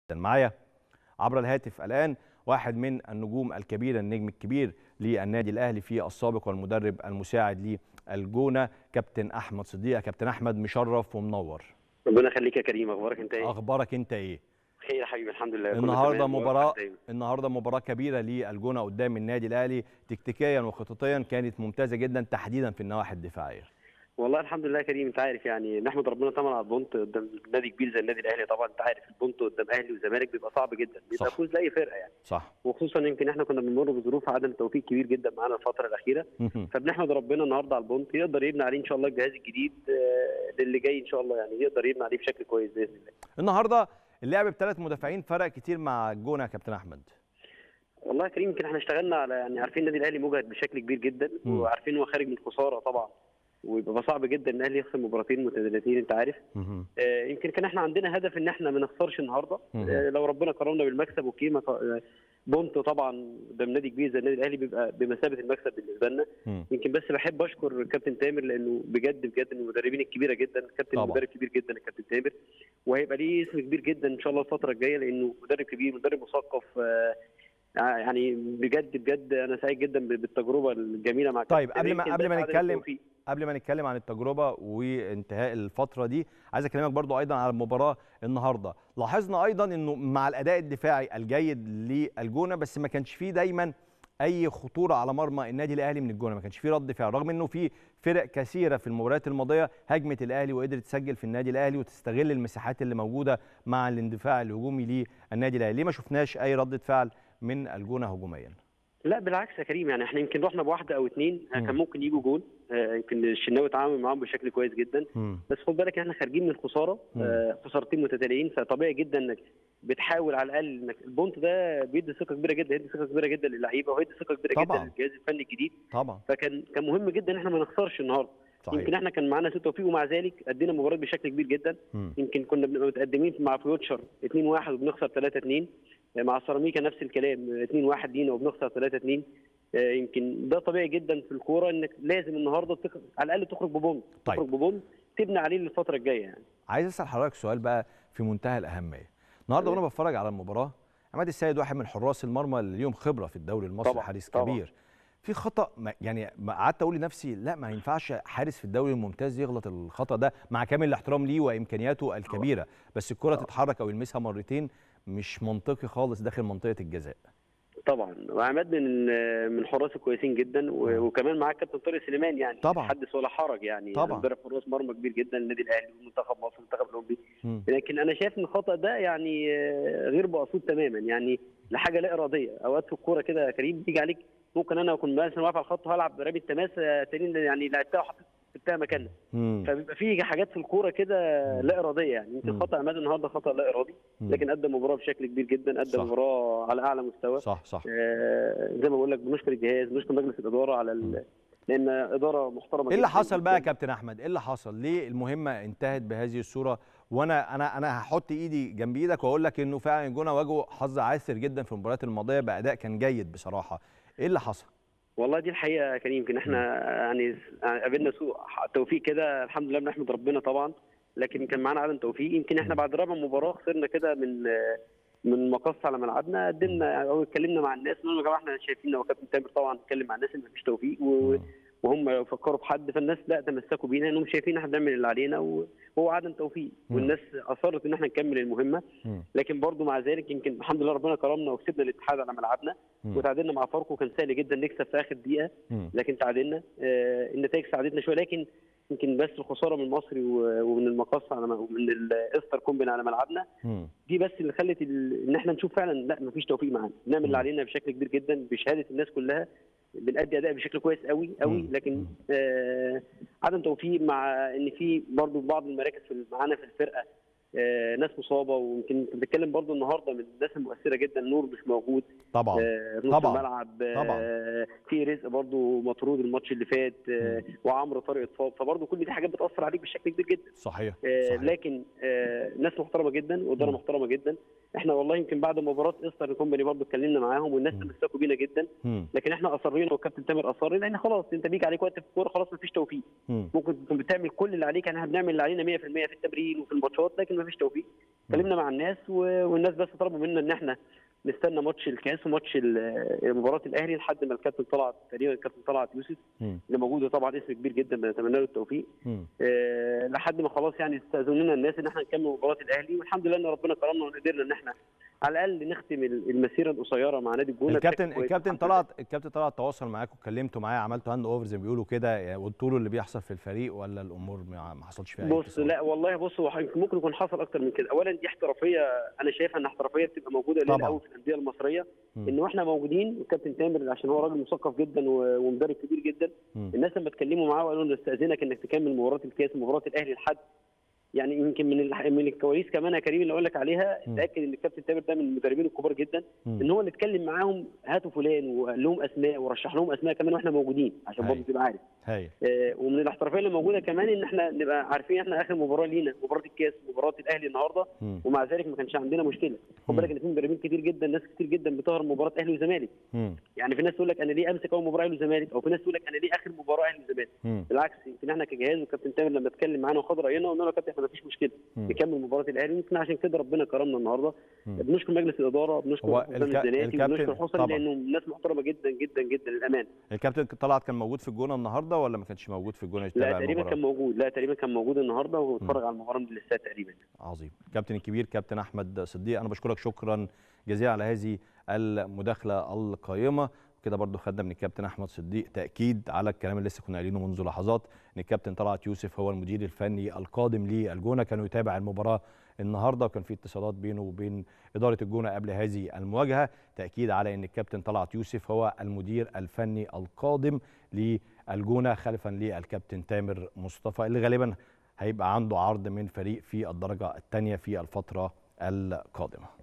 معايا عبر الهاتف الآن واحد من النجوم الكبيرة، النجم الكبير للنادي الأهلي في السابق والمدرب المساعد للجونة، كابتن أحمد صديق. كابتن أحمد، مشرف ومنور. ربنا يخليك يا كريم. اخبارك انت ايه؟ اخبارك انت ايه؟ خير يا حبيبي، الحمد لله. النهارده مباراة كبيرة للجونة قدام النادي الأهلي، تكتيكيا وخططيا كانت ممتازة جدا تحديدا في النواحي الدفاعية. والله الحمد لله يا كريم، انت عارف يعني نحمد ربنا طبعا على البونت قدام نادي كبير زي النادي الاهلي. طبعا انت عارف البونت قدام اهلي وزمالك بيبقى صعب جدا، بيبقى فوز لاي فرقه يعني. صح. وخصوصا يمكن احنا كنا بنمر بظروف عدم توفيق كبير جدا معانا الفتره الاخيره. فبنحمد ربنا النهارده على البونت، يقدر يبني عليه ان شاء الله الجهاز الجديد للي جاي ان شاء الله، يعني يقدر يبني عليه بشكل كويس باذن الله. النهارده اللعب بثلاث مدافعين فرق كتير مع الجونة يا كابتن احمد. والله يا كريم يمكن احنا اشتغلنا على، يعني عارفين النادي الاهلي مجهد بشكل كبير جدا، وعارفين هو خارج من خساره طبعا، ويبقى صعب جدا ان الاهلي يخسر مباراتين متتاليتين انت عارف. يمكن كان احنا عندنا هدف ان احنا ما نخسرش النهارده. لو ربنا كرمنا بالمكسب وقيمه بونت طبعا قدام نادي كبير زي النادي الاهلي بيبقى بمثابه المكسب بالنسبه لنا. يمكن بس بحب اشكر الكابتن تامر، لانه بجد من المدربين الكبيره جدا، كابتن مدرب كبير جدا الكابتن تامر، وهيبقى ليه اسم كبير جدا ان شاء الله الفتره الجايه، لانه مدرب كبير، مدرب مثقف. يعني بجد انا سعيد جدا بالتجربه الجميله مع طيب قبل ما نتكلم عن التجربه وانتهاء الفتره دي، عايز اكلمك برضو ايضا على المباراه النهارده. لاحظنا ايضا انه مع الاداء الدفاعي الجيد للجونه، بس ما كانش فيه دايما اي خطوره على مرمى النادي الاهلي من الجونه، ما كانش فيه رد فعل، رغم انه في فرق كثيره في المباريات الماضيه هاجمت الاهلي وقدرت تسجل في النادي الاهلي وتستغل المساحات اللي موجوده مع الاندفاع الهجومي للنادي الاهلي. ليه ما شفناش اي رده فعل من الجونه هجوميا؟ لا بالعكس يا كريم، يعني احنا يمكن رحنا بواحده او اتنين كان ممكن يجوا جول. يمكن الشناوي اتعامل معاهم بشكل كويس جدا. بس خد بالك احنا خارجين من الخساره، خسارتين متتاليين، فطبيعي جدا انك بتحاول على الاقل انك البونت ده بيدي ثقه كبيره جدا، يدي ثقه كبيره جدا للعيبه، وهيدي ثقه كبيره جدا للجهاز الفني الجديد طبعا. فكان مهم جدا ان احنا ما نخسرش النهارده. صحيح. يمكن احنا كان معانا سوء توفيق، ومع ذلك ادينا مباراه بشكل كبير جدا. يمكن كنا بنبقى متقدمين مع فيوتشر 2-1 وبنخسر 3-2، مع سيراميكا نفس الكلام 2-1 لينا وبنخسر 3-2. يمكن ده طبيعي جدا في الكوره، انك لازم النهارده على الاقل تخرج ببونت. طيب. تخرج ببونت تبني عليه للفتره الجايه يعني. عايز اسال حضرتك سؤال بقى في منتهى الاهميه. النهارده وانا بتفرج على المباراه، عماد السيد واحد من حراس المرمى اللي ليهم خبره في الدوري المصري، حارس كبير. في خطا يعني قعدت اقول لنفسي لا، ما ينفعش حارس في الدوري الممتاز يغلط الخطا ده، مع كامل الاحترام ليه وامكانياته الكبيره، بس الكره تتحرك او يلمسها مرتين مش منطقي خالص داخل منطقه الجزاء. طبعا، وعماد من حراس كويسين جدا، وكمان معاه كابتن طارق سليمان، يعني طبعا حدث ولا حرج يعني. طبعا مدرب حراس مرمى كبير جدا للنادي الاهلي ومنتخب مصر والمنتخب الاولمبي. لكن انا شايف ان الخطا ده يعني غير مقصود تماما، يعني لحاجه لا اراديه. اوقات في الكوره كده يا كريم بيجي عليك، ممكن انا اكون مثلا واقف على الخط وهلعب رامي التماس تاني، يعني لعبتها وحطيتها مكانها. فبيبقى في حاجات في الكوره كده لا اراديه، يعني يمكن خطا عماد النهارده خطا لا ارادي، لكن قدم مباراه بشكل كبير جدا، قدم مباراه على اعلى مستوى. صح زي ما بقول لك، بنشكر الجهاز، بنشكر مجلس الاداره على لان اداره محترمه. ايه اللي حصل بقى يا كابتن احمد؟ ايه اللي حصل؟ ليه المهمه انتهت بهذه الصوره؟ وانا هحط ايدي جنب ايدك واقول لك انه فعلا الجونه واجهوا حظ عاثر جدا في المباريات الماضيه باداء كان جيد بصراحه. ايه اللي حصل؟ والله دي الحقيقه يا كريم، يمكن احنا يعني قابلنا سوء توفيق كده، الحمد لله بنحمد ربنا طبعا، لكن كان معانا عدم توفيق. يمكن احنا بعد رابع مباراه خسرنا كده من مقص على ملعبنا، قدمنا او اتكلمنا مع الناس، قلنا يا جماعه احنا شايفين، وكابتن تامر طبعا اتكلم مع الناس ان مفيش توفيق وهم يفكروا بحد، فالناس لا تمسكوا بينا انهم شايفين احنا بنعمل اللي علينا وهو عدم توفيق، والناس اصرت ان احنا نكمل المهمه. لكن برضو مع ذلك يمكن الحمد لله ربنا كرمنا وكسبنا الاتحاد على ملعبنا، وتعادلنا مع فاركو، كان سهل جدا نكسب في اخر دقيقه، لكن تعادلنا. النتائج ساعدتنا شويه، لكن يمكن بس الخساره من المصري ومن المقص ومن الاستر كومبين على ملعبنا دي بس اللي خلت ان احنا نشوف فعلا لا مفيش توفيق معانا، نعمل اللي علينا بشكل كبير جدا بشهاده الناس كلها، بنأدي اداء بشكل كويس قوي، لكن عدم توفيق، مع ان في برضو بعض المراكز معانا في الفرقه ناس مصابه، ويمكن انت بتتكلم برضو النهارده من الناس المؤثره جدا، نور مش موجود طبعا نص الملعب، في رزق برضو مطرود الماتش اللي فات، وعمرو طارق اتصاب، فبرضو كل دي حاجات بتاثر عليك بشكل كبير جدا. صحيح. لكن ناس محترمه جدا واداره محترمه جدا. احنا والله يمكن بعد مباراه استر كومباني برضو اتكلمنا معاهم، والناس تمسكوا بينا جدا، لكن احنا اصرينا والكابتن تامر اصر، لان خلاص انت بيجي عليك وقت في الكوره خلاص مفيش توفيق. ممكن تكون بتعمل كل اللي عليك، احنا بنعمل اللي علينا 100% في التمرين وفي الماتشات، لكن ما فيش توفيق. اتكلمنا مع الناس والناس بس طلبوا منا ان احنا نستنى ماتش الكاس وماتش مباراه الاهلي لحد ما الكابتن طلعت تقريبا، الكابتن طلعت يوسف اللي موجود طبعا اسم كبير جدا بنتمنى له التوفيق. لحد ما خلاص يعني استاذنوا لنا الناس ان احنا نكمل مباراه الاهلي، والحمد لله ان ربنا كرمنا وقدرنا ان احنا على الاقل نختم المسيره القصيره مع نادي الجونه. الكابتن طلعت تواصل معاكم، اتكلمتوا معاه، عملتوا هاند اوفر زي ما بيقولوا كده، يعني قلتوا له اللي بيحصل في الفريق ولا الامور ما حصلش فيها اي بص لا والله بص، هو ممكن يكون حصل اكتر من كده. اولا دي احترافيه، انا شايفها ان احترافيه بتبقى موجوده قليله قوي في الانديه المصريه، ان احنا موجودين والكابتن تامر عشان هو راجل مثقف جدا ومدرب كبير جدا. الناس لما اتكلموا معاه وقالوا له نستاذنك انك تكمل مباراه الكاس ومباراه الاهلي لحد يعني يمكن من الكواليس كمان يا كريم اللي اقول لك عليها، اتاكد ان الكابتن تامر ده من المدربين الكبار جدا، ان هو اللي اتكلم معاهم هاتوا فلان وقال لهم اسماء ورشح لهم اسماء كمان واحنا موجودين عشان برضه تبقى عارف. ومن الاحترافيه اللي موجوده كمان ان احنا نبقى عارفين احنا اخر مباراه لينا مباراه الكاس مباراه الاهلي النهارده، ومع ذلك ما كانش عندنا مشكله. خد بالك ان في مدربين كتير جدا، ناس كتير جدا بتهرب مباراه اهلي وزمالك. يعني في ناس تقول لك انا ليه امسك اول مباراه اهلي وزمالك، او في ناس تقول لك انا ليه اخر مباراه اهلي وزمالك. بالعكس يمكن احنا كجهاز والكابتن تامر لما اتكلم معانا وخد راينا قلنا له يا كابتن احنا ما فيش مشكله نكمل مباراه الاهلي، يمكن عشان كده ربنا كرمنا النهارده. بنشكر مجلس الاداره، بنشكر حسام الزناتي، بنشكر حسام لانهم ناس محترمه جدا جدا جدا للامانه. الكابتن طلعت كان موجود في الجونه النهارده ولا ما كانش موجود في الجونه يتابع المباراه؟ تقريبا كان موجود النهارده واتفرج على المباراه من الاستاد تقريبا. عظيم. الكابتن الكبير كابتن احمد صديق، انا بشكرك شكرا جزيلا على هذه المداخله القيمه. كده برضو خدنا من الكابتن احمد صديق تاكيد على الكلام اللي لسه كنا قايلينه منذ لحظات، ان الكابتن طلعت يوسف هو المدير الفني القادم للجونه. كانوا يتابع المباراه النهارده وكان في اتصالات بينه وبين اداره الجونه قبل هذه المواجهه، تاكيد على ان الكابتن طلعت يوسف هو المدير الفني القادم للجونه خلفا للكابتن تامر مصطفى اللي غالبا هيبقى عنده عرض من فريق في الدرجه الثانيه في الفتره القادمه.